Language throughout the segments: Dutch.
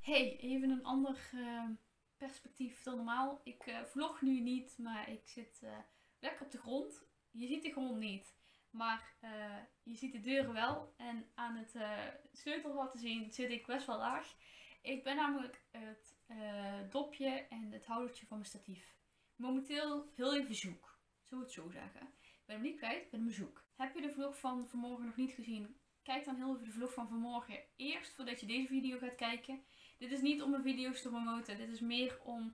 Hey, even een ander perspectief dan normaal. Ik vlog nu niet, maar ik zit lekker op de grond. Je ziet de grond niet, maar je ziet de deuren wel. En aan het sleutelgat te zien zit ik best wel laag. Ik ben namelijk het dopje en het houdertje van mijn statief momenteel heel even zoek. Zullen we het zo zeggen? Ik ben hem niet kwijt, ik ben hem zoek. Heb je de vlog van vanmorgen nog niet gezien? Kijk dan heel even de vlog van vanmorgen eerst voordat je deze video gaat kijken. Dit is niet om mijn video's te promoten. Dit is meer om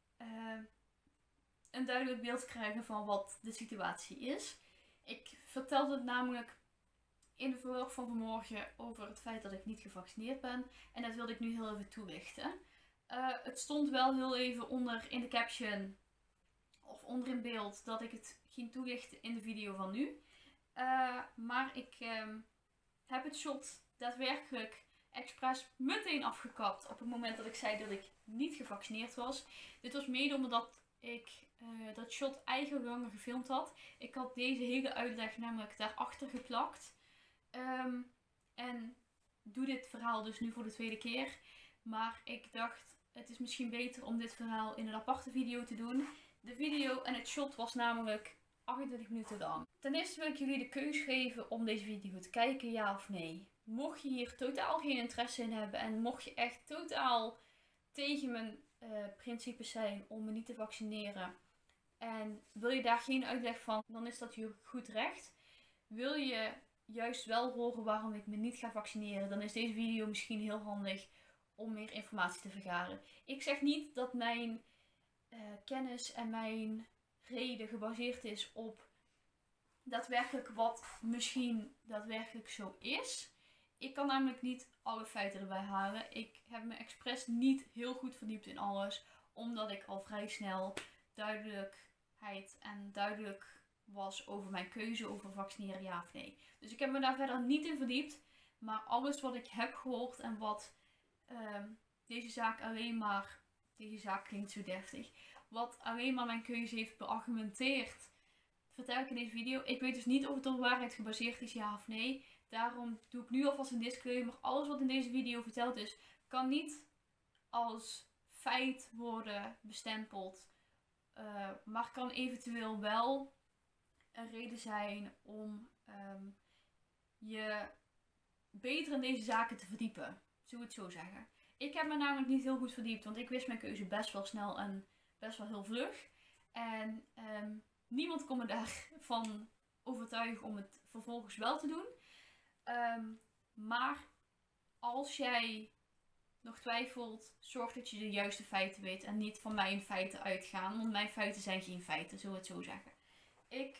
een duidelijk beeld te krijgen van wat de situatie is. Ik vertelde het namelijk in de vlog van vanmorgen over het feit dat ik niet gevaccineerd ben. En dat wilde ik nu heel even toelichten. Het stond wel heel even onder in de caption of onder in beeld dat ik het ging toelichten in de video van nu. Maar ik heb het shot daadwerkelijk expres meteen afgekapt op het moment dat ik zei dat ik niet gevaccineerd was. Dit was mede omdat ik dat shot eigenlijk langer gefilmd had. Ik had deze hele uitleg namelijk daarachter geplakt. En doe dit verhaal dus nu voor de tweede keer. Maar ik dacht, het is misschien beter om dit verhaal in een aparte video te doen. De video en het shot was namelijk 28 minuten lang. Ten eerste wil ik jullie de keus geven om deze video te kijken, ja of nee. Mocht je hier totaal geen interesse in hebben en mocht je echt totaal tegen mijn principes zijn om me niet te vaccineren en wil je daar geen uitleg van, dan is dat je goed recht. Wil je juist wel horen waarom ik me niet ga vaccineren, dan is deze video misschien heel handig om meer informatie te vergaren. Ik zeg niet dat mijn kennis en mijn reden gebaseerd is op daadwerkelijk wat misschien daadwerkelijk zo is. Ik kan namelijk niet alle feiten erbij halen. Ik heb me expres niet heel goed verdiept in alles, omdat ik al vrij snel duidelijkheid en duidelijk was over mijn keuze over vaccineren, ja of nee. Dus ik heb me daar verder niet in verdiept. Maar alles wat ik heb gehoord en wat deze zaak alleen maar... Deze zaak klinkt zo deftig. Wat alleen maar mijn keuze heeft beargumenteerd, vertel ik in deze video. Ik weet dus niet of het op waarheid gebaseerd is, ja of nee. Daarom doe ik nu alvast een disclaimer. Alles wat in deze video verteld is, kan niet als feit worden bestempeld. Maar kan eventueel wel een reden zijn om je beter in deze zaken te verdiepen. Zullen we het zo zeggen. Ik heb me namelijk niet heel goed verdiept, want ik wist mijn keuze best wel snel en best wel heel vlug. En niemand kon me daarvan overtuigen om het vervolgens wel te doen. Maar als jij nog twijfelt, zorg dat je de juiste feiten weet en niet van mijn feiten uitgaan. Want mijn feiten zijn geen feiten, zullen we het zo zeggen. Ik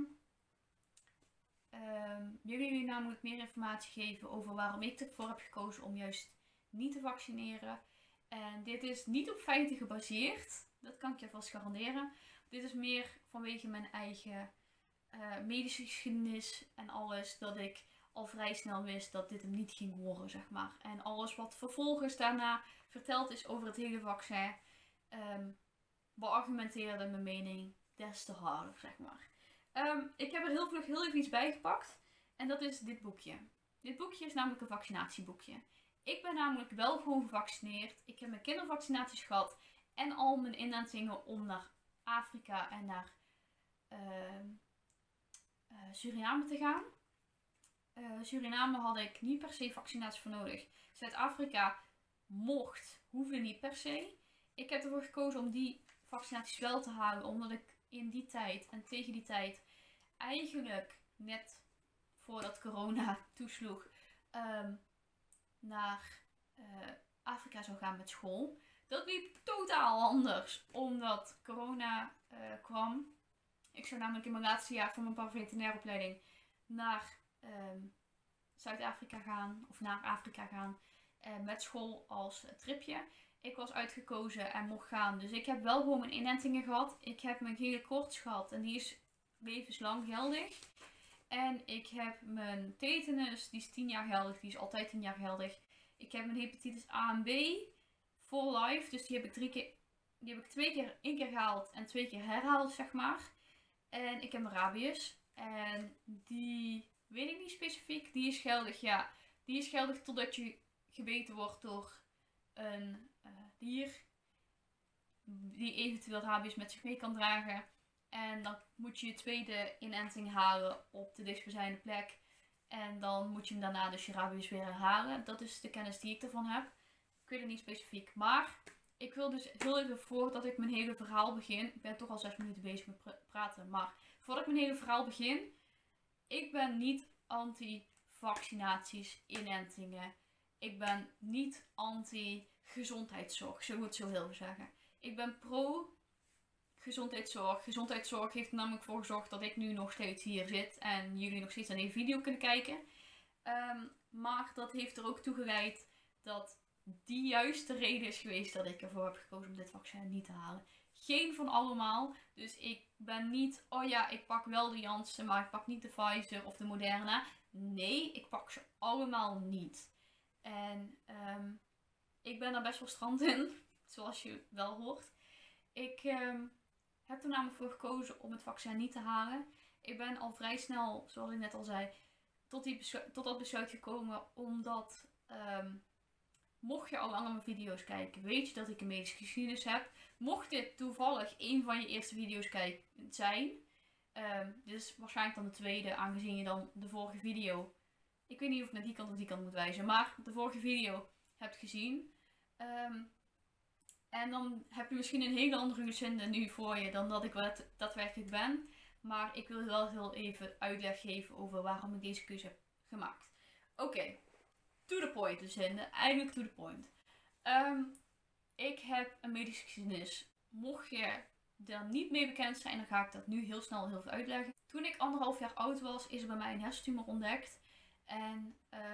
wil jullie namelijk meer informatie geven over waarom ik ervoor heb gekozen om juist niet te vaccineren. En dit is niet op feiten gebaseerd. Dat kan ik je vast garanderen. Dit is meer vanwege mijn eigen medische geschiedenis en alles. Dat ik al vrij snel wist dat dit hem niet ging worden, zeg maar. En alles wat vervolgens daarna verteld is over het hele vaccin, beargumenteerde mijn mening des te harder, zeg maar. Ik heb er heel vlug heel even iets bij gepakt. En dat is dit boekje. Dit boekje is namelijk een vaccinatieboekje. Ik ben namelijk wel gewoon gevaccineerd. Ik heb mijn kindervaccinaties gehad. En al mijn inentingen om naar Afrika en naar Suriname te gaan. Suriname had ik niet per se vaccinatie voor nodig. Zuid-Afrika hoefde niet per se. Ik heb ervoor gekozen om die vaccinaties wel te halen. Omdat ik in die tijd en tegen die tijd eigenlijk net voordat corona toesloeg naar Afrika zou gaan met school. Dat liep totaal anders omdat corona kwam. Ik zou namelijk in mijn laatste jaar van mijn paraveterinairopleiding naar Zuid-Afrika gaan of naar Afrika gaan met school als tripje. Ik was uitgekozen en mocht gaan. Dus ik heb wel gewoon mijn inentingen gehad. Ik heb mijn gele koorts gehad en die is levenslang geldig. En ik heb mijn tetanus, die is 10 jaar geldig, die is altijd 10 jaar geldig. Ik heb mijn hepatitis A en B for life, dus die heb ik 1 keer gehaald en 2 keer herhaald, zeg maar. En ik heb mijn rabies en die weet ik niet specifiek, die is geldig, ja. Die is geldig totdat je gebeten wordt door een dier die eventueel rabies met zich mee kan dragen. En dan moet je je tweede inenting halen op de dichtstbijzijnde plek. En dan moet je hem daarna dus je rabies weer herhalen. Dat is de kennis die ik ervan heb. Ik weet het niet specifiek. Maar ik wil dus heel even voordat ik mijn hele verhaal begin. Ik ben toch al 6 minuten bezig met praten. Maar voordat ik mijn hele verhaal begin. Ik ben niet anti-vaccinaties, inentingen. Ik ben niet anti-gezondheidszorg. Zo moet het zo heel zeggen. Ik ben pro gezondheidszorg. Gezondheidszorg heeft er namelijk voor gezorgd dat ik nu nog steeds hier zit. En jullie nog steeds naar deze video kunnen kijken. Maar dat heeft er ook toe geleid dat die juiste reden is geweest dat ik ervoor heb gekozen om dit vaccin niet te halen. Geen van allemaal. Dus ik ben niet, oh ja, ik pak wel de Janssen, maar ik pak niet de Pfizer of de Moderna. Nee, ik pak ze allemaal niet. En ik ben daar best wel strand in, zoals je wel hoort. Ik heb er namelijk voor gekozen om het vaccin niet te halen. Ik ben al vrij snel, zoals ik net al zei, tot dat besluit gekomen. Omdat, mocht je al langer mijn video's kijken, weet je dat ik een medische geschiedenis heb. Mocht dit toevallig een van je eerste video's zijn. Dit is waarschijnlijk dan de tweede, aangezien je dan de vorige video... Ik weet niet of ik naar die kant of die kant moet wijzen, maar de vorige video hebt gezien. En dan heb je misschien een hele andere gezinde nu voor je dan dat ik daadwerkelijk ben. Maar ik wil wel heel even uitleg geven over waarom ik deze keuze heb gemaakt. Oké, to the point gezinde. Eigenlijk to the point. Ik heb een medische geschiedenis. Mocht je er niet mee bekend zijn, dan ga ik dat nu heel snel heel veel uitleggen. Toen ik 1,5 jaar oud was, is er bij mij een hersentumor ontdekt. En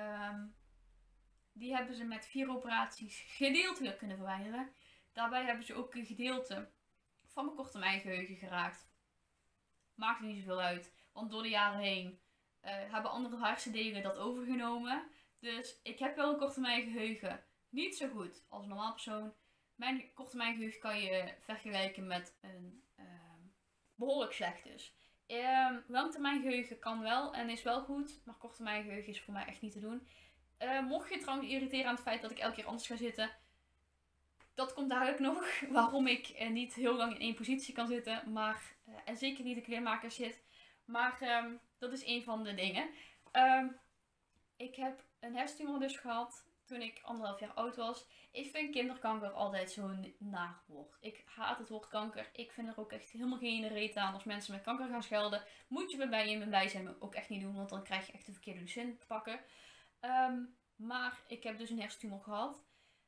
die hebben ze met 4 operaties gedeeltelijk kunnen verwijderen. Daarbij hebben ze ook een gedeelte van mijn korte termijngeheugen geraakt. Maakt er niet zoveel uit, want door de jaren heen hebben andere hersendelen dat overgenomen. Dus ik heb wel een korte termijngeheugen. Niet zo goed als een normaal persoon. Mijn korte termijngeheugen kan je vergelijken met een behoorlijk slecht dus. Langetermijngeheugen kan wel en is wel goed, maar korttermijngeheugen is voor mij echt niet te doen. Mocht je trouwens irriteren aan het feit dat ik elke keer anders ga zitten, dat komt dadelijk nog. Waarom ik niet heel lang in één positie kan zitten, maar, en zeker niet de kleermaker zit. Maar dat is een van de dingen. Ik heb een hersentumor dus gehad toen ik 1,5 jaar oud was. Ik vind kinderkanker altijd zo'n naar woord. Ik haat het woord kanker. Ik vind er ook echt helemaal geen reet aan als mensen met kanker gaan schelden. Moet je bij je blij zijn ook echt niet doen, want dan krijg je echt de verkeerde zin te pakken. Maar ik heb dus een hersentumor gehad.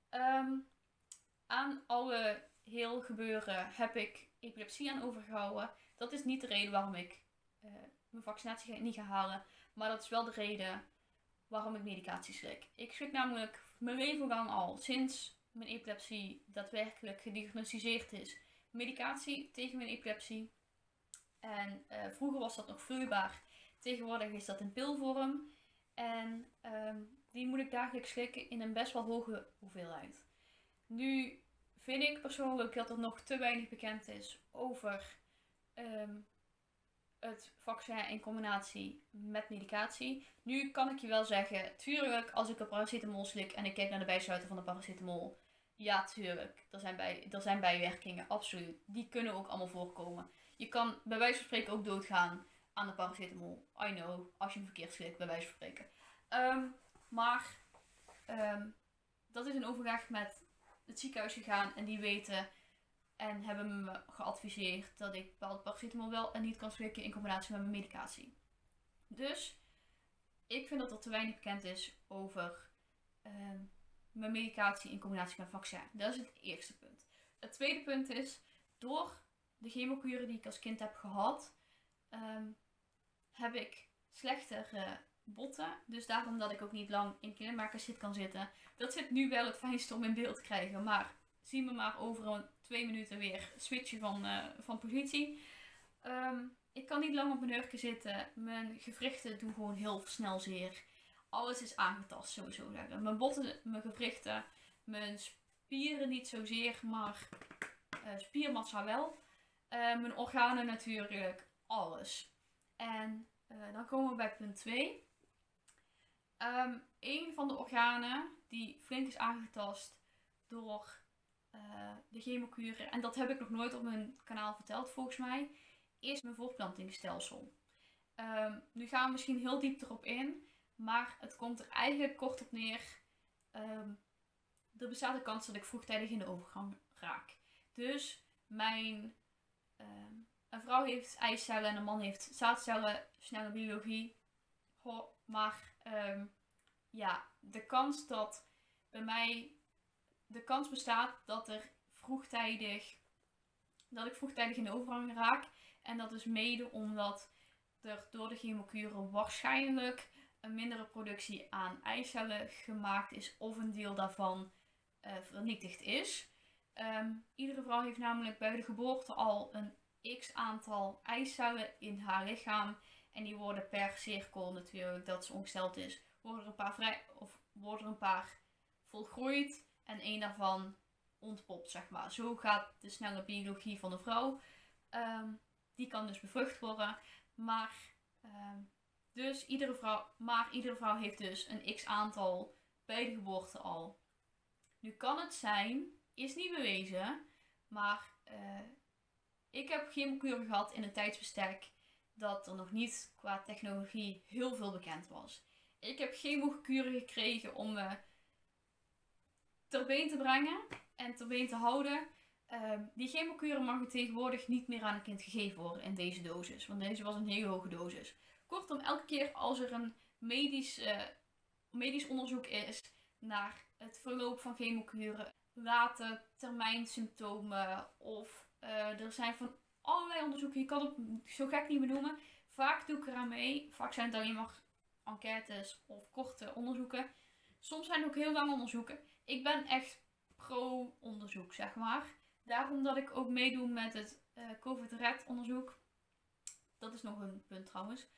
Aan alle heel gebeuren heb ik epilepsie aan overgehouden. Dat is niet de reden waarom ik mijn vaccinatie niet ga halen. Maar dat is wel de reden waarom ik medicatie slik. Ik slik namelijk mijn leven lang al, sinds mijn epilepsie daadwerkelijk gediagnosticeerd is, medicatie tegen mijn epilepsie. En vroeger was dat nog vloeibaar. Tegenwoordig is dat in pilvorm. En die moet ik dagelijks slikken in een best wel hoge hoeveelheid. Nu vind ik persoonlijk dat er nog te weinig bekend is over het vaccin in combinatie met medicatie. Nu kan ik je wel zeggen, tuurlijk, als ik een paracetamol slik en ik kijk naar de bijsluiter van de paracetamol, ja tuurlijk, er zijn bijwerkingen, absoluut. Die kunnen ook allemaal voorkomen. Je kan bij wijze van spreken ook doodgaan aan de paracetamol. I know, als je hem verkeerd slikt, bij wijze van spreken. Maar dat is een overleg met het ziekenhuis gegaan en die weten en hebben me geadviseerd dat ik bepaalde paracetamol wel en niet kan slikken in combinatie met mijn medicatie. Dus ik vind dat er te weinig bekend is over mijn medicatie in combinatie met vaccin. Dat is het eerste punt. Het tweede punt is, door de chemokuren die ik als kind heb gehad, heb ik slechtere botten. Dus daarom dat ik ook niet lang in kindermakerszit kan zitten. Dat zit nu wel het fijnste om in beeld te krijgen. Maar zie me maar over 2 minuten weer switchen van positie. Ik kan niet lang op mijn hurken zitten. Mijn gewrichten doen gewoon heel snel zeer. Alles is aangetast, sowieso zeggen. Mijn botten, mijn gewrichten, mijn spieren niet zozeer, maar spiermassa wel. Mijn organen natuurlijk, alles. En dan komen we bij punt 2. Een van de organen die flink is aangetast door de chemokuur, en dat heb ik nog nooit op mijn kanaal verteld volgens mij, is mijn voortplantingsstelsel. Nu gaan we misschien heel diep erop in, maar het komt er eigenlijk kort op neer. Er bestaat een kans dat ik vroegtijdig in de overgang raak. Dus een vrouw heeft eicellen en een man heeft zaadcellen, snelle biologie. Maar ja, de kans dat bij mij, de kans bestaat dat ik vroegtijdig in de overgang raak. En dat is mede omdat er door de chemokuren waarschijnlijk een mindere productie aan eicellen gemaakt is of een deel daarvan vernietigd is. Iedere vrouw heeft namelijk bij de geboorte al een x aantal eicellen in haar lichaam. En die worden per cirkel natuurlijk, dat ze ongesteld is, worden er een paar volgroeid en één daarvan ontpopt, zeg maar. Zo gaat de snelle biologie van de vrouw. Die kan dus bevrucht worden. Maar iedere vrouw heeft dus een x aantal bij de geboorte al. Nu kan het zijn, is niet bewezen, maar ik heb chemokuren gehad in een tijdsbestek dat er nog niet qua technologie heel veel bekend was. Ik heb chemokuren gekregen om me ter been te brengen en ter been te houden. Die chemokuren mag tegenwoordig niet meer aan een kind gegeven worden in deze dosis, want deze was een hele hoge dosis. Kortom, elke keer als er een medisch onderzoek is naar het verloop van chemokuren, late termijn symptomen of er zijn van allerlei onderzoeken, je kan het zo gek niet benoemen. Vaak doe ik eraan mee, vaak zijn het alleen maar enquêtes of korte onderzoeken. Soms zijn het ook heel lange onderzoeken. Ik ben echt pro-onderzoek, zeg maar. Daarom dat ik ook meedoe met het COVID-RED onderzoek. Dat is nog een punt trouwens.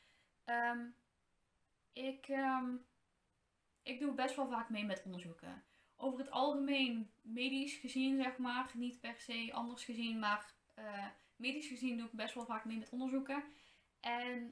Ik doe best wel vaak mee met onderzoeken. Over het algemeen medisch gezien, zeg maar. Niet per se anders gezien, maar medisch gezien doe ik best wel vaak mee met onderzoeken. En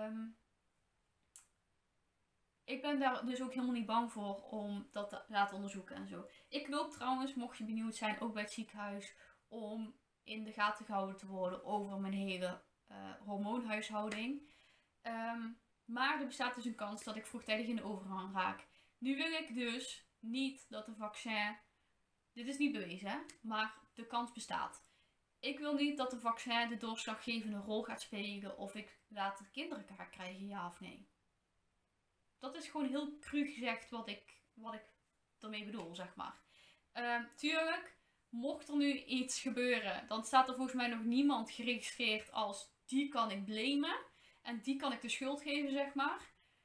ik ben daar dus ook helemaal niet bang voor om dat te laten onderzoeken en zo. Ik loop trouwens, mocht je benieuwd zijn, ook bij het ziekenhuis om in de gaten gehouden te worden over mijn hele hormoonhuishouding. Maar er bestaat dus een kans dat ik vroegtijdig in de overgang raak. Nu wil ik dus niet dat een vaccin, dit is niet bewezen, hè, maar de kans bestaat. Ik wil niet dat een vaccin de doorslaggevende rol gaat spelen of ik later kinderen ga krijgen, ja of nee. Dat is gewoon heel cru gezegd wat ik ermee bedoel, zeg maar. Tuurlijk, mocht er nu iets gebeuren, dan staat er volgens mij nog niemand geregistreerd als die kan ik blamen. En die kan ik de schuld geven, zeg maar.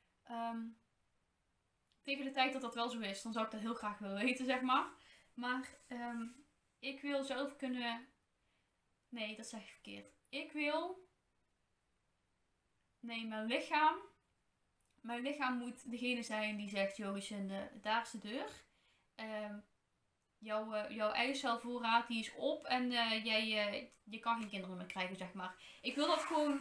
Tegen de tijd dat dat wel zo is, dan zou ik dat heel graag willen weten, zeg maar. Maar ik wil zelf kunnen... Nee, dat zeg ik verkeerd. Mijn lichaam moet degene zijn die zegt, Jorisende, daar is de deur. Jouw eicelvoorraad die is op en je kan geen kinderen meer krijgen, zeg maar. Ik wil dat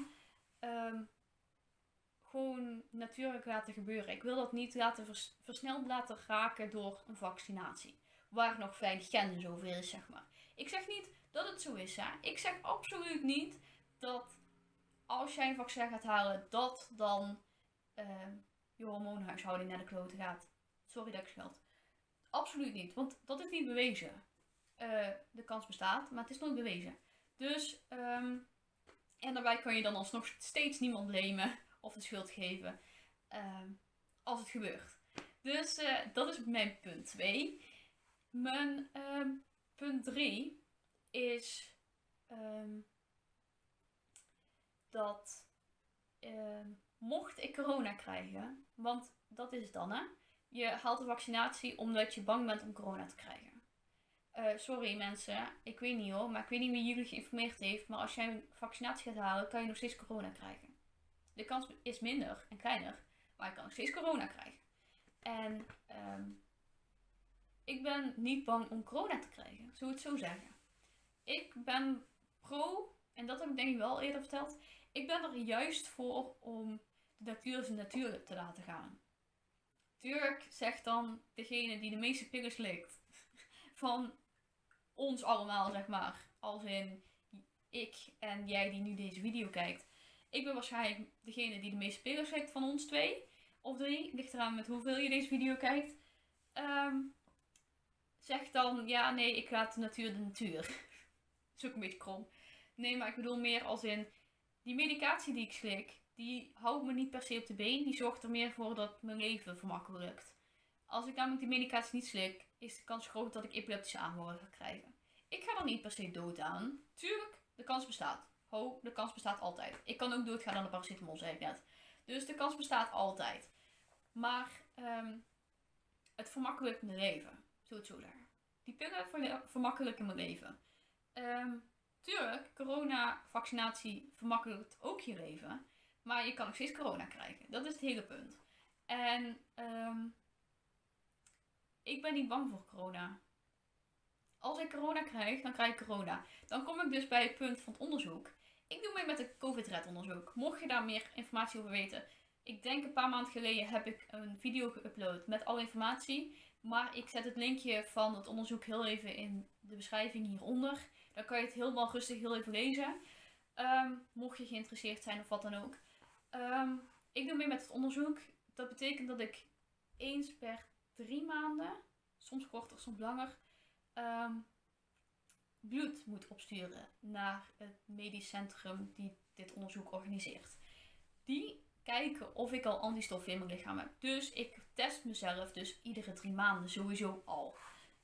gewoon natuurlijk laten gebeuren. Ik wil dat niet versneld laten raken door een vaccinatie. Waar nog veilig kennis over is, zeg maar. Ik zeg niet dat het zo is, hè. Ik zeg absoluut niet dat als jij een vaccin gaat halen, dat dan je hormoonhuishouding naar de kloten gaat. Sorry dat ik scheld. Absoluut niet, want dat is niet bewezen. De kans bestaat, maar het is nooit bewezen. Dus, en daarbij kan je dan alsnog steeds niemand blamen of de schuld geven als het gebeurt. Dus dat is mijn punt 2. Mijn punt 3 is dat mocht ik corona krijgen, want dat is het dan, hè. Je haalt de vaccinatie omdat je bang bent om corona te krijgen. Sorry mensen, ik weet niet hoor, maar ik weet niet wie jullie geïnformeerd heeft, maar als jij een vaccinatie gaat halen, kan je nog steeds corona krijgen. De kans is minder en kleiner, maar je kan nog steeds corona krijgen. En ik ben niet bang om corona te krijgen, zou ik het zo zeggen. Ik ben pro, en dat heb ik denk ik wel eerder verteld, ik ben er juist voor om de natuur zijn natuur te laten gaan. Tuurlijk zegt dan degene die de meeste pillen slikt van ons allemaal, zeg maar. Als in ik en jij die nu deze video kijkt. Ik ben waarschijnlijk degene die de meeste spelers kijkt van ons 2 of 3. Ligt eraan met hoeveel je deze video kijkt. Zeg dan, ja nee, ik laat de natuur. Dat is ook een beetje krom. Nee, maar ik bedoel meer als in die medicatie die ik slik, die houdt me niet per se op de been. Die zorgt er meer voor dat mijn leven vermakkelijkt. Als ik namelijk die medicatie niet slik, is de kans groot dat ik epileptische aanvallen ga krijgen. Ik ga er niet per se dood aan. Tuurlijk, de kans bestaat. De kans bestaat altijd. Ik kan ook doodgaan aan de paracetamol, zei ik net. Dus de kans bestaat altijd. Maar het vermakkelijkt mijn leven. Zo het zo zeggen. Die pillen vermakkelijken mijn leven. Tuurlijk, corona-vaccinatie vermakkelijkt ook je leven. Maar je kan nog steeds corona krijgen. Dat is het hele punt. En ik ben niet bang voor corona. Als ik corona krijg, dan krijg ik corona. Dan kom ik dus bij het punt van het onderzoek. Ik doe mee met het COVID-red onderzoek. Mocht je daar meer informatie over weten. Ik denk een paar maanden geleden heb ik een video geüpload met alle informatie. Maar ik zet het linkje van het onderzoek heel even in de beschrijving hieronder. Dan kan je het helemaal rustig heel even lezen. Mocht je geïnteresseerd zijn of wat dan ook. Ik doe mee met het onderzoek. Dat betekent dat ik eens per 3 maanden, soms korter, soms langer, bloed moet opsturen naar het medisch centrum die dit onderzoek organiseert. Die kijken of ik al antistoffen in mijn lichaam heb. Dus ik test mezelf dus iedere 3 maanden sowieso al.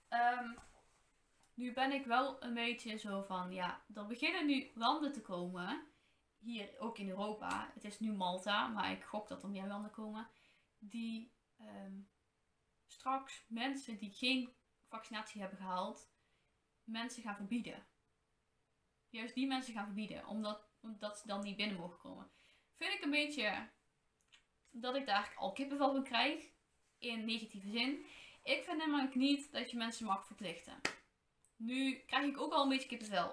Nu ben ik wel een beetje zo van, ja, er beginnen nu landen te komen, hier ook in Europa. Het is nu Malta, maar ik gok dat er meer landen komen, die straks mensen die geen vaccinatie hebben gehaald, mensen gaan verbieden. Juist die mensen gaan verbieden, omdat ze dan niet binnen mogen komen. Vind ik een beetje dat ik daar al kippenvel van krijg, in negatieve zin. Ik vind namelijk niet dat je mensen mag verplichten. Nu krijg ik ook al een beetje kippenvel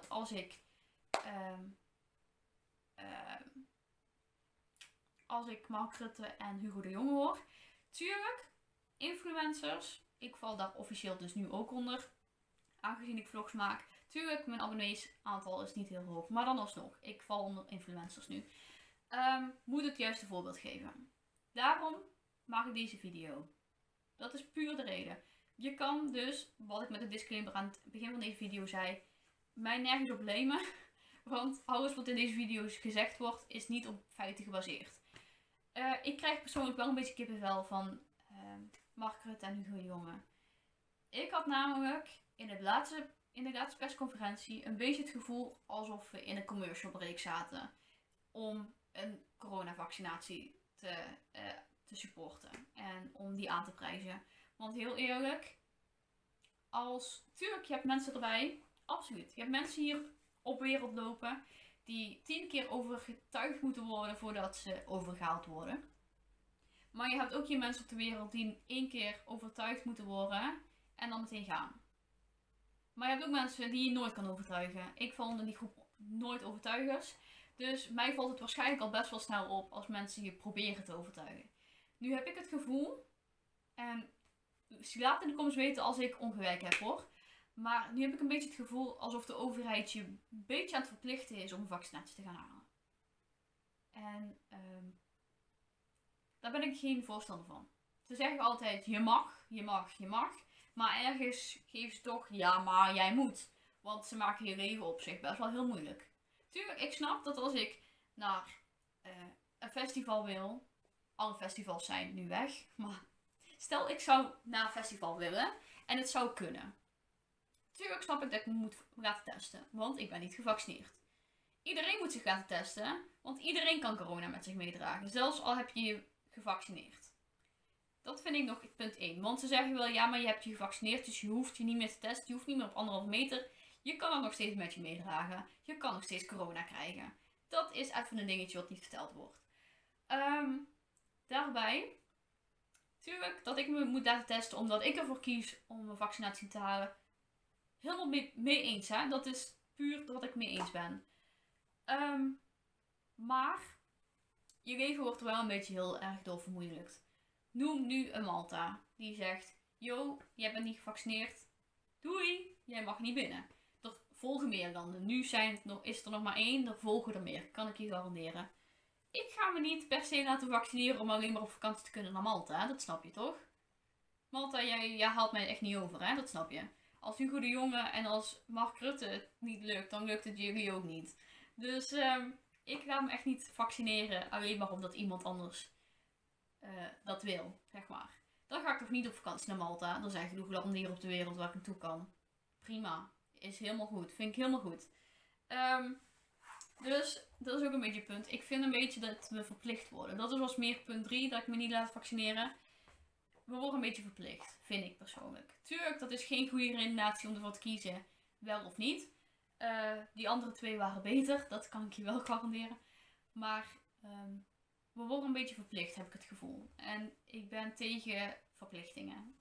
als ik Mark Rutte en Hugo de Jonge hoor. Tuurlijk, influencers, ik val daar officieel dus nu ook onder, aangezien ik vlogs maak. Tuurlijk, mijn abonnees-aantal is niet heel hoog, maar dan alsnog, ik val onder influencers nu. Moet het juiste voorbeeld geven. Daarom maak ik deze video. Dat is puur de reden. Je kan dus, wat ik met de disclaimer aan het begin van deze video zei, mij nergens op blamen. Want alles wat in deze video's gezegd wordt, is niet op feiten gebaseerd. Ik krijg persoonlijk wel een beetje kippenvel van Mark Rutte en Hugo de Jonge. Ik had namelijk in de laatste persconferentie een beetje het gevoel alsof we in een commercial break zaten. Om een coronavaccinatie te supporten. En om die aan te prijzen. Want heel eerlijk, tuurlijk, je hebt mensen erbij. Absoluut. Je hebt mensen hier op wereld lopen die 10 keer overtuigd moeten worden voordat ze overgehaald worden. Maar je hebt ook hier mensen op de wereld die 1 keer overtuigd moeten worden en dan meteen gaan. Maar je hebt ook mensen die je nooit kan overtuigen. Ik val onder die groep nooit overtuigers. Dus mij valt het waarschijnlijk al best wel snel op als mensen je proberen te overtuigen. Nu heb ik het gevoel, en laat in de comments weten als ik ongelijk heb hoor. Maar nu heb ik een beetje het gevoel alsof de overheid je een beetje aan het verplichten is om een vaccinatie te gaan halen. En daar ben ik geen voorstander van. Ze zeggen altijd je mag, je mag, je mag. Maar ergens geven ze toch ja maar jij moet. Want ze maken je leven op zich best wel heel moeilijk. Tuurlijk, ik snap dat als ik naar een festival wil. Alle festivals zijn nu weg. Maar stel ik zou naar een festival willen en het zou kunnen. Tuurlijk snap ik dat ik me moet laten testen, want ik ben niet gevaccineerd. Iedereen moet zich laten testen, want iedereen kan corona met zich meedragen, zelfs al heb je je gevaccineerd. Dat vind ik nog punt 1, want ze zeggen wel ja, maar je hebt je gevaccineerd, dus je hoeft je niet meer te testen, je hoeft niet meer op 1,5 meter. Je kan het nog steeds met je meedragen, je kan nog steeds corona krijgen. Dat is even een dingetje wat niet verteld wordt. Daarbij, tuurlijk dat ik me moet laten testen omdat ik ervoor kies om een vaccinatie te halen. Helemaal mee eens, hè. Dat is puur wat ik mee eens ben. Maar je leven wordt er wel een beetje heel erg door vermoeilijkt. Noem nu een Malta die zegt, yo, jij bent niet gevaccineerd, doei, jij mag niet binnen. Er volgen meer landen. Nu is er nog maar 1, er volgen er meer. Kan ik je garanderen. Ik ga me niet per se laten vaccineren om alleen maar op vakantie te kunnen naar Malta. Hè? Dat snap je toch? Malta, jij haalt mij echt niet over, hè? Dat snap je. Als Hugo de Jonge en als Mark Rutte het niet lukt, dan lukt het jullie ook niet. Dus ik ga me echt niet vaccineren alleen maar omdat iemand anders dat wil, zeg maar. Dan ga ik toch niet op vakantie naar Malta. Er zijn genoeg landen hier op de wereld waar ik naartoe kan. Prima. Is helemaal goed. Vind ik helemaal goed. Dus dat is ook een beetje het punt. Ik vind een beetje dat we verplicht worden. Dat was meer punt 3, dat ik me niet laat vaccineren. We worden een beetje verplicht, vind ik persoonlijk. Tuurlijk, dat is geen goede redenatie om ervoor te kiezen, wel of niet. Die andere 2 waren beter, dat kan ik je wel garanderen. Maar we worden een beetje verplicht, heb ik het gevoel. En ik ben tegen verplichtingen.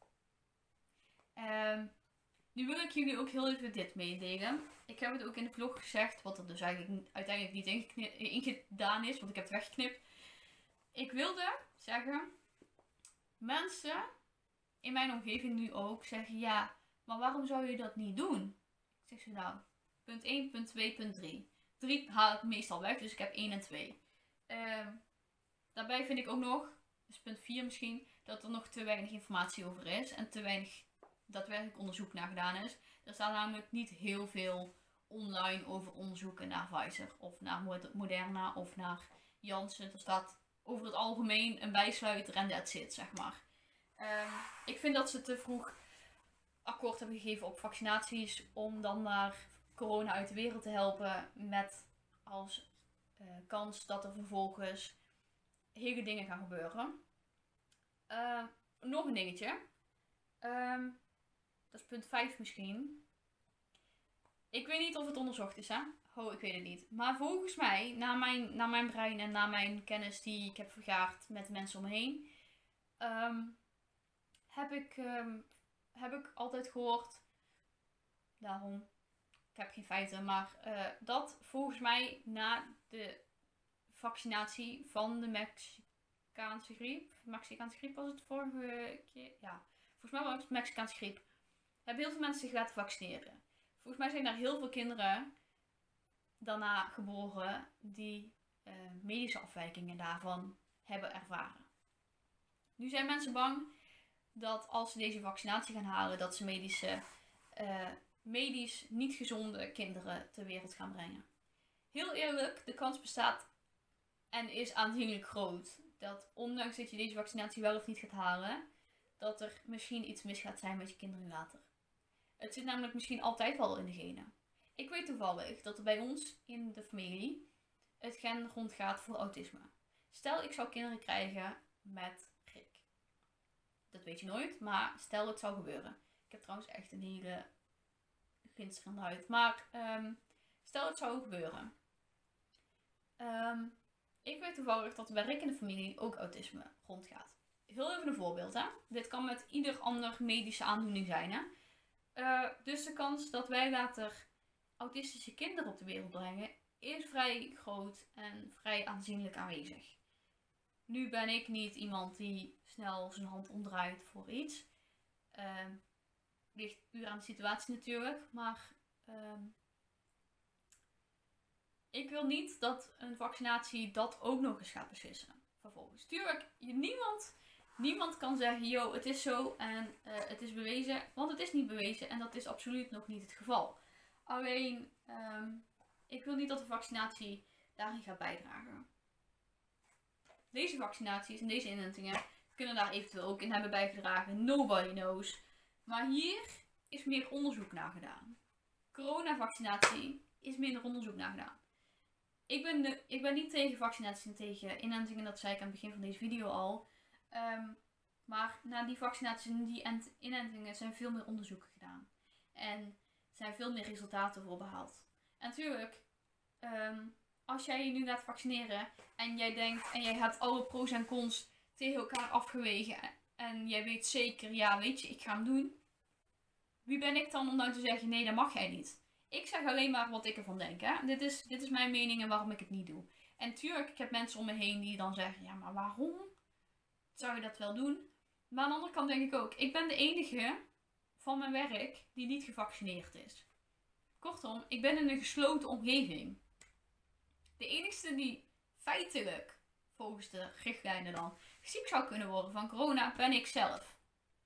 Nu wil ik jullie ook heel even dit meedelen. Ik heb het ook in de vlog gezegd, wat er dus eigenlijk uiteindelijk niet ingedaan is, want ik heb het weggeknipt. Ik wilde zeggen, mensen in mijn omgeving nu ook zeggen, ja, maar waarom zou je dat niet doen? Ik zeg ze nou, punt 1, punt 2, punt 3. 3 haal ik meestal weg, dus ik heb 1 en 2. Daarbij vind ik ook nog, dus punt 4 misschien, dat er nog te weinig informatie over is en te weinig daadwerkelijk onderzoek naar gedaan is. Er staat namelijk niet heel veel online over onderzoeken naar Pfizer of naar Moderna of naar Janssen. Er staat over het algemeen een bijsluiter en that's it, zeg maar. Ik vind dat ze te vroeg akkoord hebben gegeven op vaccinaties om dan maar corona uit de wereld te helpen met als kans dat er vervolgens hele dingen gaan gebeuren. Nog een dingetje. Dat is punt 5 misschien. Ik weet niet of het onderzocht is, hè? Oh, ik weet het niet. Maar volgens mij, naar mijn brein en naar mijn kennis die ik heb vergaard met mensen om me heen, heb ik altijd gehoord, daarom, ik heb geen feiten, maar dat volgens mij na de vaccinatie van de Mexicaanse griep was het vorige keer, ja, volgens mij was het Mexicaanse griep, hebben heel veel mensen zich laten vaccineren. Volgens mij zijn er heel veel kinderen daarna geboren die medische afwijkingen daarvan hebben ervaren. Nu zijn mensen bang dat als ze deze vaccinatie gaan halen, dat ze medisch niet gezonde kinderen ter wereld gaan brengen. Heel eerlijk, de kans bestaat en is aanzienlijk groot dat ondanks dat je deze vaccinatie wel of niet gaat halen, dat er misschien iets mis gaat zijn met je kinderen later. Het zit namelijk misschien altijd wel in de genen. Ik weet toevallig dat er bij ons in de familie het gen rondgaat voor autisme. Stel ik zou kinderen krijgen met Rick. Dat weet je nooit, maar stel het zou gebeuren. Ik heb trouwens echt een hele glinsterende huid. Maar stel het zou gebeuren. Ik weet toevallig dat er bij Rick in de familie ook autisme rondgaat. Heel even een voorbeeld, hè. Dit kan met ieder ander medische aandoening zijn, hè. Dus de kans dat wij later autistische kinderen op de wereld brengen is vrij groot en vrij aanzienlijk aanwezig. Nu ben ik niet iemand die snel zijn hand omdraait voor iets. Ligt puur aan de situatie natuurlijk, maar ik wil niet dat een vaccinatie dat ook nog eens gaat beslissen. Vervolgens. Tuurlijk, niemand kan zeggen, yo, het is zo en het is bewezen, want het is niet bewezen en dat is absoluut nog niet het geval. Alleen, ik wil niet dat de vaccinatie daarin gaat bijdragen. Deze vaccinaties en deze inentingen kunnen daar eventueel ook in hebben bijgedragen. Nobody knows. Maar hier is meer onderzoek naar gedaan. Coronavaccinatie is minder onderzoek naar gedaan. Ik ben niet tegen vaccinaties en tegen inentingen, dat zei ik aan het begin van deze video al. Maar na die vaccinaties en die inentingen zijn veel meer onderzoeken gedaan. En zijn veel meer resultaten voor behaald. En natuurlijk, als jij je nu laat vaccineren en jij denkt en jij hebt alle pro's en cons tegen elkaar afgewegen en jij weet zeker, ja weet je, ik ga hem doen. Wie ben ik dan om nou te zeggen, nee dat mag jij niet. Ik zeg alleen maar wat ik ervan denk. Hè? Dit is mijn mening en waarom ik het niet doe. En tuurlijk, ik heb mensen om me heen die dan zeggen, ja maar waarom zou je dat wel doen? Maar aan de andere kant denk ik ook, ik ben de enige van mijn werk die niet gevaccineerd is. Kortom, ik ben in een gesloten omgeving. De enige die feitelijk, volgens de richtlijnen dan, ziek zou kunnen worden van corona, ben ik zelf.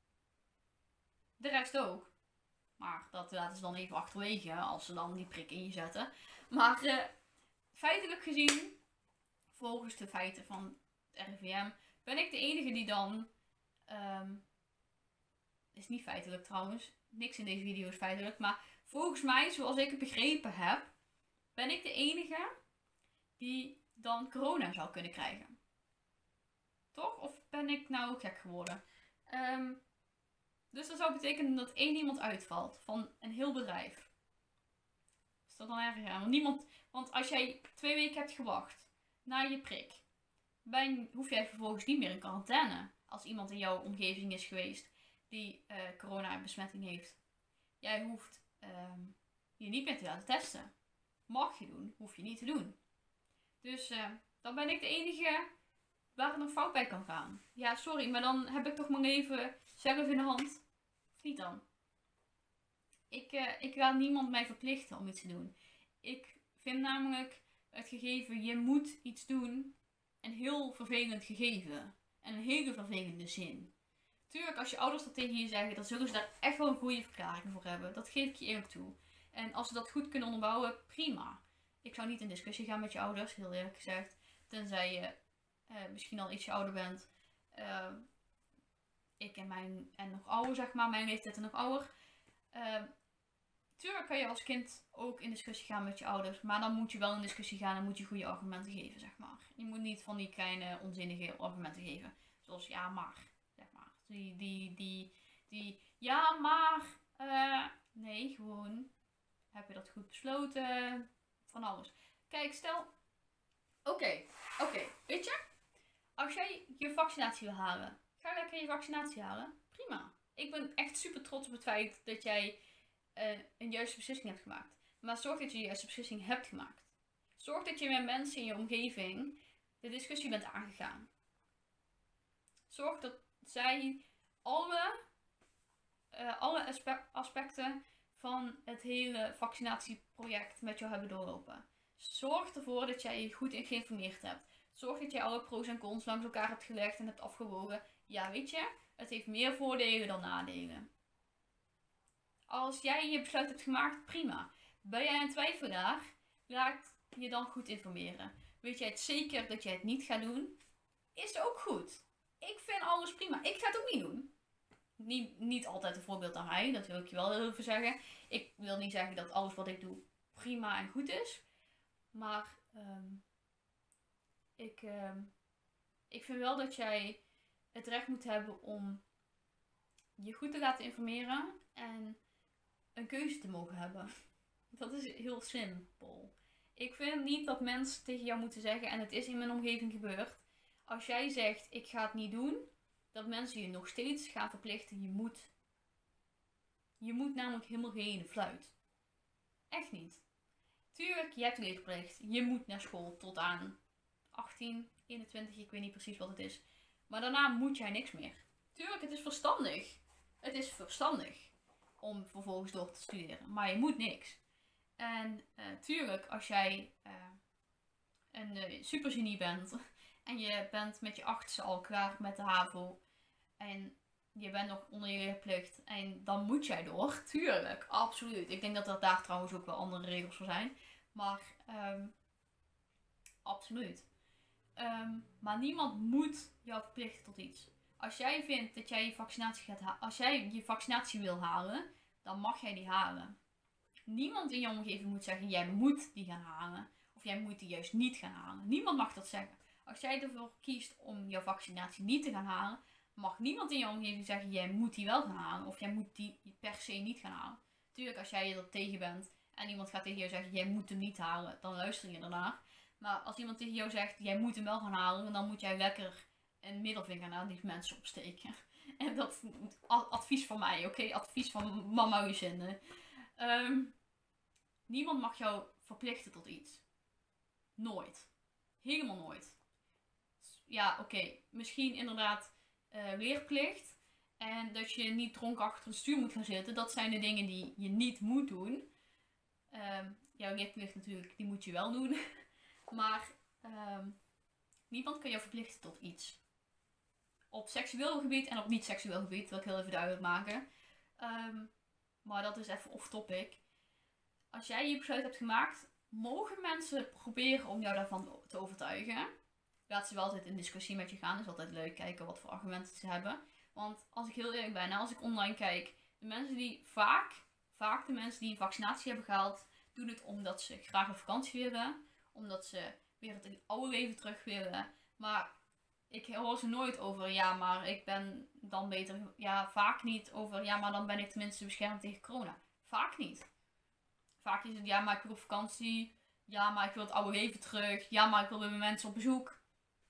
De rest ook. Maar dat laten ze dan even achterwege als ze dan die prik in je zetten. Maar feitelijk gezien, volgens de feiten van het RIVM, ben ik de enige die dan... is niet feitelijk trouwens. Niks in deze video is feitelijk. Maar volgens mij, zoals ik het begrepen heb, ben ik de enige die dan corona zou kunnen krijgen. Toch? Of ben ik nou gek geworden? Dus dat zou betekenen dat 1 iemand uitvalt van een heel bedrijf. Is dat dan erg? Ja? Want als jij 2 weken hebt gewacht na je prik, hoef jij vervolgens niet meer in quarantaine. Als iemand in jouw omgeving is geweest die corona-besmetting heeft. Jij hoeft je niet meer te laten testen. Mag je doen, hoef je niet te doen. Dus dan ben ik de enige waar het nog fout bij kan gaan. Ja, sorry, maar dan heb ik toch mijn leven zelf in de hand. Of niet dan? Ik laat niemand mij verplichten om iets te doen. Ik vind namelijk het gegeven, je moet iets doen, een heel vervelend gegeven. En een hele vervelende zin. Tuurlijk, als je ouders dat tegen je zeggen, dan zullen ze daar echt wel een goede verklaring voor hebben. Dat geef ik je eerlijk toe. En als ze dat goed kunnen onderbouwen, prima. Ik zou niet in discussie gaan met je ouders, heel eerlijk gezegd. Tenzij je misschien al ietsje ouder bent. Ik en nog ouder, zeg maar. Mijn leeftijd en nog ouder. Tuurlijk kan je als kind ook in discussie gaan met je ouders. Maar dan moet je wel in discussie gaan en moet je goede argumenten geven, zeg maar. Je moet niet van die kleine onzinnige argumenten geven. Zoals ja, maar. Zeg maar. Ja, maar. Nee, gewoon. Heb je dat goed besloten? Van alles. Kijk, stel. Oké. Weet je? Als jij je vaccinatie wil halen. Ga lekker je vaccinatie halen. Prima. Ik ben echt super trots op het feit dat jij een juiste beslissing hebt gemaakt. Maar zorg dat je de juiste beslissing hebt gemaakt. Zorg dat je met mensen in je omgeving de discussie bent aangegaan. Zorg dat zij alle aspecten van het hele vaccinatieproject met jou hebben doorlopen. Zorg ervoor dat jij je goed geïnformeerd hebt. Zorg dat jij alle pro's en cons langs elkaar hebt gelegd en hebt afgewogen. Ja, weet je, het heeft meer voordelen dan nadelen. Als jij je besluit hebt gemaakt, prima. Ben jij een twijfelaar? Laat je dan goed informeren. Weet jij het zeker dat jij het niet gaat doen? Is ook goed. Ik vind alles prima. Ik ga het ook niet doen. Niet altijd een voorbeeld aan mij, dat wil ik je wel even zeggen. Ik wil niet zeggen dat alles wat ik doe prima en goed is. Maar ik vind wel dat jij het recht moet hebben om je goed te laten informeren en een keuze te mogen hebben. Dat is heel simpel. Ik vind niet dat mensen tegen jou moeten zeggen, en het is in mijn omgeving gebeurd, als jij zegt ik ga het niet doen, dat mensen je nog steeds gaan verplichten, je moet. Je moet namelijk helemaal geen fluit. Echt niet. Tuurlijk, je hebt leerplicht. Je moet naar school tot aan 18, 21, ik weet niet precies wat het is. Maar daarna moet jij niks meer. Tuurlijk, het is verstandig. Het is verstandig om vervolgens door te studeren. Maar je moet niks. En tuurlijk, als jij een supergenie bent en je bent met je 8e al klaar met de HAVO en je bent nog onder je leerplicht en dan moet jij door. Tuurlijk, absoluut. Ik denk dat er daar trouwens ook wel andere regels voor zijn. Maar absoluut. Maar niemand moet jou verplichten tot iets. Als jij vindt dat jij je vaccinatie gaat halen, als jij je vaccinatie wil halen, dan mag jij die halen. Niemand in je omgeving moet zeggen, jij moet die gaan halen. Of jij moet die juist niet gaan halen. Niemand mag dat zeggen. Als jij ervoor kiest om jouw vaccinatie niet te gaan halen, mag niemand in je omgeving zeggen, jij moet die wel gaan halen. Of jij moet die per se niet gaan halen. Tuurlijk, als jij er tegen bent en iemand gaat tegen jou zeggen, jij moet hem niet halen, dan luister je ernaar. Maar als iemand tegen jou zegt, jij moet hem wel gaan halen, dan moet jij lekker een middelvinger naar die mensen opsteken. En dat is advies van mij, oké? Advies van mama Lucinda. Niemand mag jou verplichten tot iets. Nooit. Helemaal nooit. Ja, oké. Misschien inderdaad leerplicht. En dat je niet dronken achter het stuur moet gaan zitten. Dat zijn de dingen die je niet moet doen. Jouw netplicht natuurlijk, die moet je wel doen. Maar niemand kan je verplichten tot iets. Op seksueel gebied en op niet-seksueel gebied, wil ik heel even duidelijk maken. Maar dat is even off-topic. Als jij je besluit hebt gemaakt, mogen mensen proberen om jou daarvan te overtuigen. Laat ze wel altijd in discussie met je gaan. Het is altijd leuk kijken wat voor argumenten ze hebben. Want als ik heel eerlijk ben, als ik online kijk, de mensen die vaak de mensen die een vaccinatie hebben gehaald, doen het omdat ze graag op vakantie willen. Omdat ze weer het oude leven terug willen. Maar ik hoor ze nooit over, ja, maar ik ben dan beter. Ja, vaak niet over, ja, maar dan ben ik tenminste beschermd tegen corona. Vaak niet. Vaak is het, ja, maar ik wil op vakantie. Ja, maar ik wil het oude leven terug. Ja, maar ik wil bij mijn mensen op bezoek.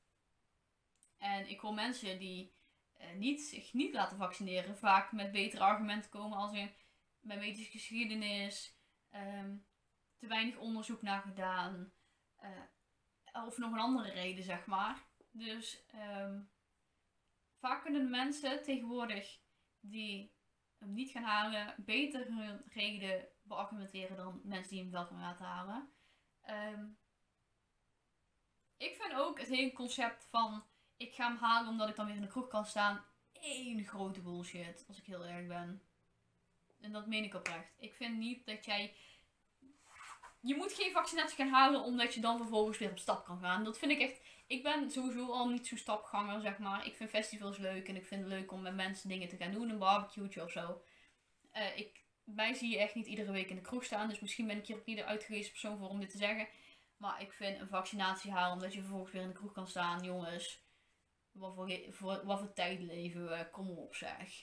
En ik hoor mensen die zich niet laten vaccineren, vaak met betere argumenten komen als in bij medische geschiedenis, te weinig onderzoek naar gedaan, of nog een andere reden, zeg maar. Dus vaak kunnen de mensen tegenwoordig die hem niet gaan halen, beter hun reden beargumenteren dan mensen die hem wel gaan laten halen. Ik vind ook het hele concept van ik ga hem halen omdat ik dan weer in de kroeg kan staan, één grote bullshit, als ik heel erg ben. En dat meen ik oprecht. Ik vind niet dat jij... Je moet geen vaccinatie gaan halen omdat je dan vervolgens weer op stap kan gaan. Dat vind ik echt... Ik ben sowieso al niet zo'n stapganger, zeg maar. Ik vind festivals leuk en ik vind het leuk om met mensen dingen te gaan doen. Een barbecue'tje of zo. Mij zie je echt niet iedere week in de kroeg staan. Dus misschien ben ik hier ook niet de uitgelezen persoon voor om dit te zeggen. Maar ik vind een vaccinatie halen omdat je vervolgens weer in de kroeg kan staan. Jongens, wat voor tijd leven we? Kom op, zeg.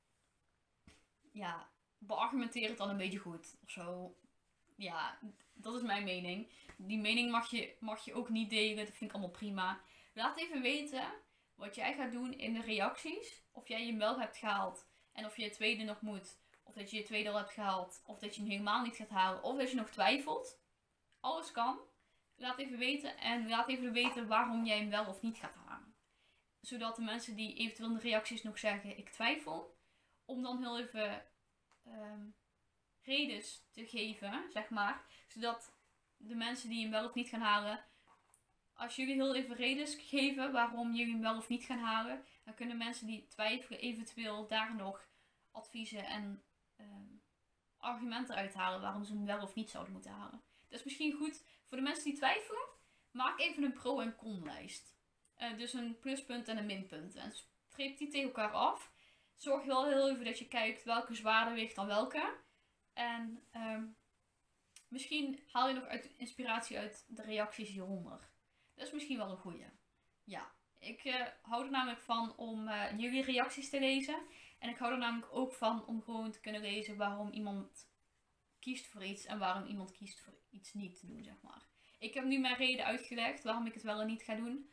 Ja, beargumenteer het dan een beetje goed. Of zo. Ja, dat is mijn mening. Die mening mag je ook niet delen. Dat vind ik allemaal prima. Laat even weten wat jij gaat doen in de reacties. Of jij hem wel hebt gehaald. En of je het tweede nog moet. Of dat je je tweede al hebt gehaald. Of dat je hem helemaal niet gaat halen. Of dat je nog twijfelt. Alles kan. Laat even weten. En laat even weten waarom jij hem wel of niet gaat halen. Zodat de mensen die eventueel in de reacties nog zeggen ik twijfel. Om dan heel even redens te geven, zeg maar. Zodat de mensen die hem wel of niet gaan halen. Als jullie heel even redens geven waarom jullie hem wel of niet gaan halen. Dan kunnen mensen die twijfelen eventueel daar nog adviezen en argumenten uithalen waarom ze hem wel of niet zouden moeten halen. Dat is misschien goed voor de mensen die twijfelen. Maak even een pro- en con-lijst. Dus een pluspunt en een minpunt. En streep die tegen elkaar af. Zorg wel heel even dat je kijkt welke zwaarder weegt dan welke. En misschien haal je nog inspiratie uit de reacties hieronder. Dat is misschien wel een goeie. Ja, ik hou er namelijk van om jullie reacties te lezen. En ik hou er namelijk ook van om gewoon te kunnen lezen waarom iemand kiest voor iets en waarom iemand kiest voor iets niet te doen, zeg maar. Ik heb nu mijn reden uitgelegd waarom ik het wel en niet ga doen.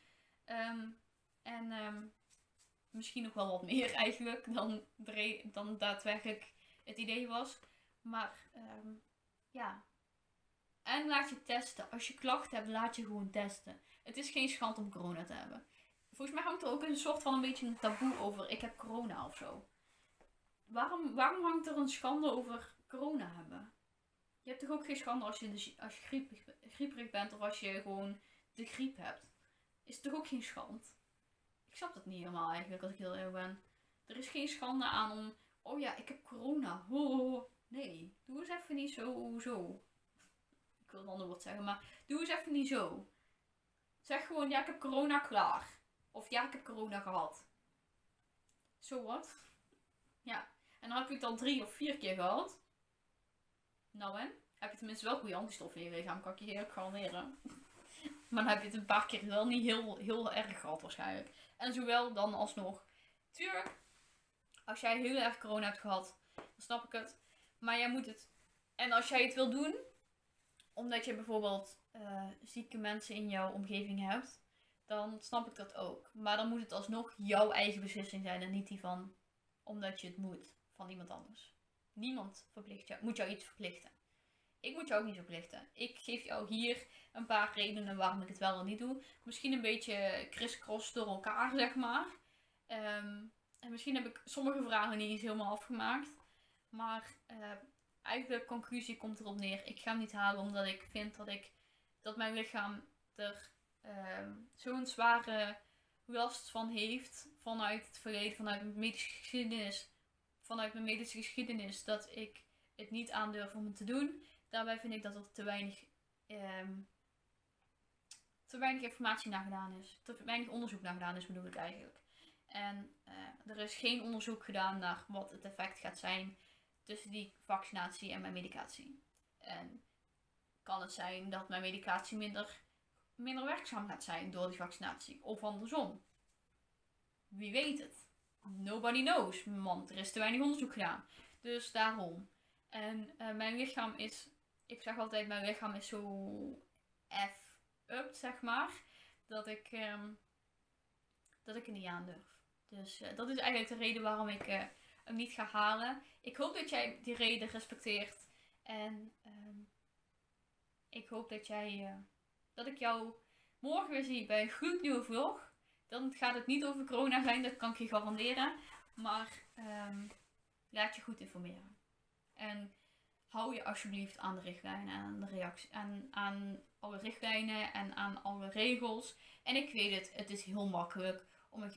Misschien nog wel wat meer eigenlijk dan daadwerkelijk het idee was. Maar ja. En laat je testen. Als je klachten hebt, laat je gewoon testen. Het is geen schande om corona te hebben. Volgens mij hangt er ook een soort van een beetje een taboe over. Ik heb corona of zo. Waarom hangt er een schande over corona hebben? Je hebt toch ook geen schande als je grieperig bent of als je gewoon de griep hebt. Is het toch ook geen schande? Ik snap dat niet helemaal eigenlijk als ik heel erg ben. Er is geen schande aan om... Oh ja, ik heb corona. Oh, nee, doe eens even niet zo. Ik wil een ander woord zeggen, maar doe eens even niet zo. Zeg gewoon, ja, ik heb corona klaar. Of ja, ik heb corona gehad. So what? Ja, en dan heb je het al 3 of 4 keer gehad. Nou en? Heb je tenminste wel goede antistoffen in je lichaam, kan ik je heel garanderen. Maar dan heb je het een paar keer wel niet heel erg gehad waarschijnlijk. En zowel dan alsnog. Tuurlijk, als jij heel erg corona hebt gehad, dan snap ik het. Maar jij moet het... En als jij het wil doen, omdat je bijvoorbeeld zieke mensen in jouw omgeving hebt, dan snap ik dat ook. Maar dan moet het alsnog jouw eigen beslissing zijn en niet die van, omdat je het moet, van iemand anders. Niemand moet jou iets verplichten. Ik moet jou ook niet verplichten. Ik geef jou hier een paar redenen waarom ik het wel en niet doe. Misschien een beetje crisscross door elkaar, zeg maar. En misschien heb ik sommige vragen niet eens helemaal afgemaakt. Maar eigenlijk de conclusie komt erop neer. Ik ga hem niet halen omdat ik vind dat mijn lichaam er zo'n zware last van heeft. Vanuit het verleden, vanuit mijn medische geschiedenis. Dat ik het niet aandurf om het te doen. Daarbij vind ik dat er te weinig informatie naar gedaan is. Te weinig onderzoek naar gedaan is, bedoel ik eigenlijk. En er is geen onderzoek gedaan naar wat het effect gaat zijn tussen die vaccinatie en mijn medicatie. En kan het zijn dat mijn medicatie minder werkzaam gaat zijn door die vaccinatie? Of andersom? Wie weet het? Nobody knows, want er is te weinig onderzoek gedaan. Dus daarom. En mijn lichaam is, ik zeg altijd, mijn lichaam is zo F-up, zeg maar, dat ik het niet aandurf. Dus dat is eigenlijk de reden waarom ik hem niet ga halen. Ik hoop dat jij die reden respecteert. En ik hoop dat ik jou morgen weer zie bij een gloednieuwe vlog. Dan gaat het niet over corona zijn, dat kan ik je garanderen. Maar laat je goed informeren. En hou je alsjeblieft aan de richtlijnen en aan de reactie. En aan alle richtlijnen en aan alle regels. En ik weet het is heel makkelijk om een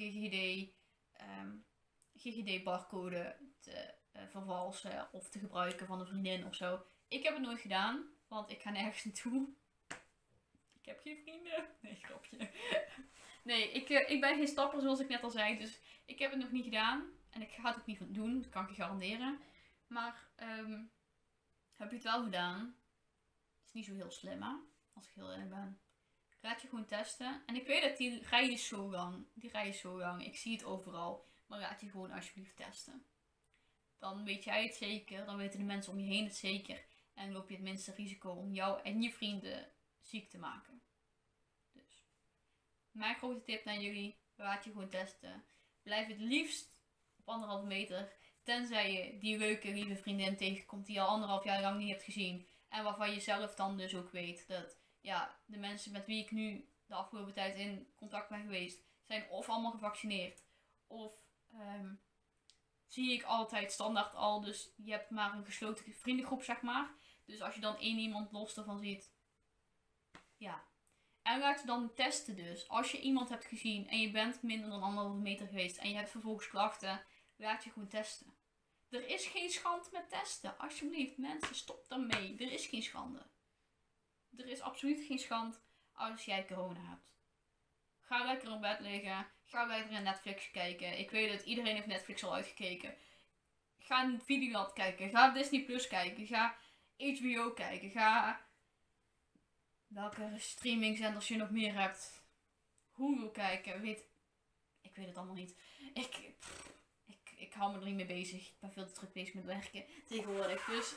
GGD barcode te vervalsen of te gebruiken van een vriendin of zo. Ik heb het nooit gedaan, want ik ga nergens naartoe. Ik heb geen vrienden. Nee, grapje. Nee, ik ben geen stapper zoals ik net al zei, dus ik heb het nog niet gedaan. En ik ga het ook niet doen, dat kan ik je garanderen. Maar heb je het wel gedaan? Het is niet zo heel slim, hè? Als ik heel eerlijk ben. Laat je gewoon testen. En ik weet dat die rij is zo lang. Ik zie het overal. Maar laat je gewoon alsjeblieft testen. Dan weet jij het zeker. Dan weten de mensen om je heen het zeker. En loop je het minste risico om jou en je vrienden ziek te maken. Dus. Mijn grote tip naar jullie. Laat je gewoon testen. Blijf het liefst op 1,5 meter. Tenzij je die leuke, lieve vriendin tegenkomt die je al 1,5 jaar lang niet hebt gezien. En waarvan je zelf dan dus ook weet dat ja, de mensen met wie ik nu de afgelopen tijd in contact ben geweest, zijn of allemaal gevaccineerd. Of zie ik altijd standaard al. Dus je hebt maar een gesloten vriendengroep, zeg maar. Dus als je dan 1 iemand los ervan ziet. Ja. En laat je dan testen dus. Als je iemand hebt gezien en je bent minder dan 1,5 meter geweest. En je hebt vervolgens klachten. Laat je gewoon testen. Er is geen schande met testen. Alsjeblieft mensen, stop daarmee. Er is geen schande. Er is absoluut geen schande als jij corona hebt. Ga lekker in bed liggen. Ga lekker in Netflix kijken. Ik weet dat iedereen heeft Netflix al uitgekeken. Ga een Videoland kijken. Ga Disney Plus kijken. Ga HBO kijken. Ga welke streamingzenders je nog meer hebt. Hulu kijken. Ik weet het allemaal niet. Ik hou me er niet mee bezig. Ik ben veel te druk bezig met werken tegenwoordig. Dus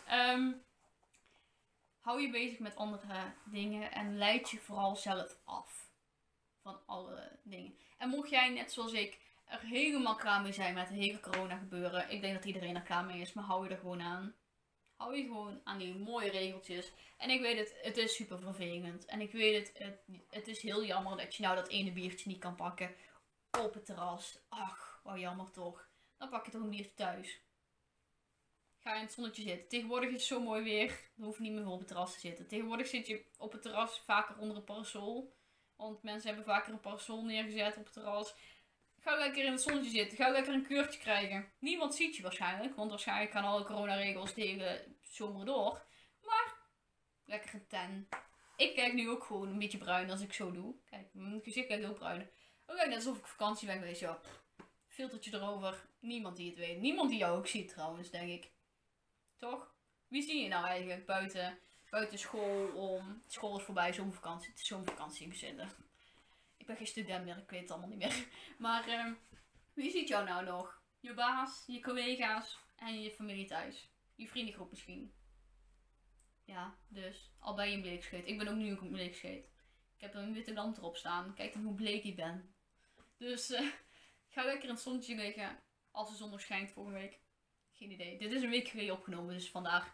hou je bezig met andere dingen. En leid je vooral zelf af. Van alle dingen. En mocht jij net zoals ik er helemaal klaar mee zijn met het hele corona gebeuren. Ik denk dat iedereen er klaar mee is. Maar hou je er gewoon aan. Hou je gewoon aan die mooie regeltjes. En ik weet het is super vervelend. En ik weet het is heel jammer dat je nou dat ene biertje niet kan pakken. Op het terras. Ach, wat jammer toch. Dan pak je toch een biertje thuis. Ga in het zonnetje zitten. Tegenwoordig is het zo mooi weer. Dan hoef je niet meer op het terras te zitten. Tegenwoordig zit je op het terras vaker onder een parasol. Want mensen hebben vaker een parasol neergezet op het terras. Ga lekker in het zonnetje zitten. Ga lekker een kleurtje krijgen. Niemand ziet je waarschijnlijk. Want waarschijnlijk gaan alle coronaregels de hele zomer door. Maar lekker een tan. Ik kijk nu ook gewoon een beetje bruin als ik zo doe. Kijk, mijn gezicht kijkt heel bruin. Ook net alsof ik op vakantie ben geweest. Ja, filtertje erover. Niemand die het weet. Niemand die jou ook ziet trouwens, denk ik. Toch? Wie zie je nou eigenlijk buiten school School is voorbij, zomervakantie. Het is zomervakantie in zitten. Ik ben geen student meer, ik weet het allemaal niet meer. Maar wie ziet jou nou nog? Je baas, je collega's en je familie thuis. Je vriendengroep misschien. Ja, dus al ben je een bleekscheet. Ik ben ook nu een bleekscheet. Ik heb een witte lamp erop staan. Kijk dan hoe bleek ik ben. Dus ga lekker in het zonnetje liggen. Als de zon nog schijnt volgende week. Geen idee. Dit is een week geleden opgenomen, dus vandaag.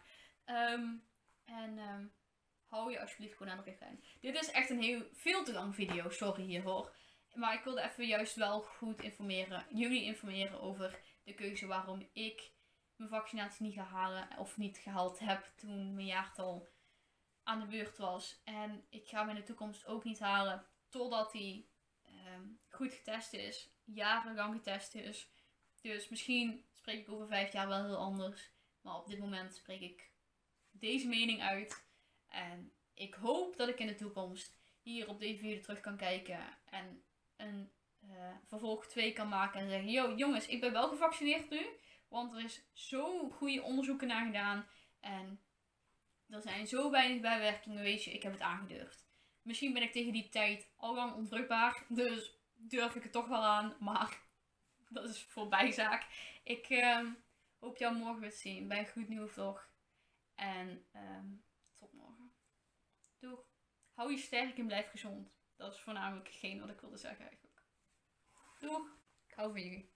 Hou je alsjeblieft gewoon aan de richtlijn. Dit is echt een veel te lang video, sorry hiervoor. Maar ik wilde even juist wel goed jullie informeren over de keuze waarom ik mijn vaccinatie niet ga halen of niet gehaald heb toen mijn jaartal aan de beurt was. En ik ga hem in de toekomst ook niet halen totdat hij goed getest is, jarenlang getest is. Dus misschien spreek ik over 5 jaar wel heel anders. Maar op dit moment spreek ik deze mening uit. En ik hoop dat ik in de toekomst hier op deze video terug kan kijken en een vervolg 2 kan maken en zeggen: yo jongens, ik ben wel gevaccineerd nu. Want er is zo goede onderzoeken naar gedaan. En er zijn zo weinig bijwerkingen, weet je, ik heb het aangedurfd. Misschien ben ik tegen die tijd al lang onvruchtbaar. Dus durf ik het toch wel aan. Maar dat is voorbijzaak. Ik hoop jou morgen weer te zien bij een goed nieuwe vlog. En tot morgen. Doeg. Hou je sterk en blijf gezond. Dat is voornamelijk hetgeen wat ik wilde zeggen eigenlijk. Doeg. Ik hou van jullie.